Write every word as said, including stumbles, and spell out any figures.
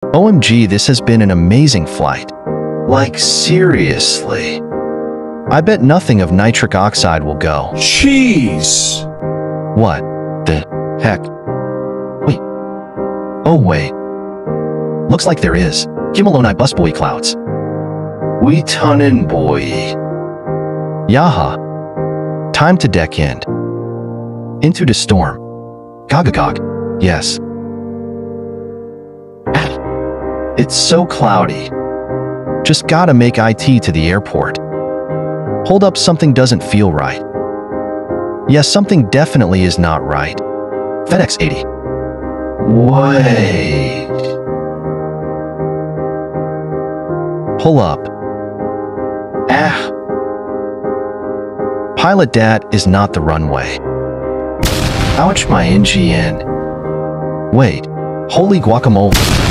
O M G, this has been an amazing flight. Like, seriously. I bet nothing of nitric oxide will go. Cheese! What the heck? Wait. Oh, wait. Looks like there is. Kimaloni busboy clouds. We tunnin' boy. Yaha. Time to deck end. Into the storm. Gogagog. Yes. It's so cloudy. Just gotta make I T to the airport. Hold up, something doesn't feel right. Yes, something definitely is not right. FedEx eighty. Wait. Pull up. Ah. Pilot dat is not the runway. Ouch, my N G N. Wait. Holy guacamole.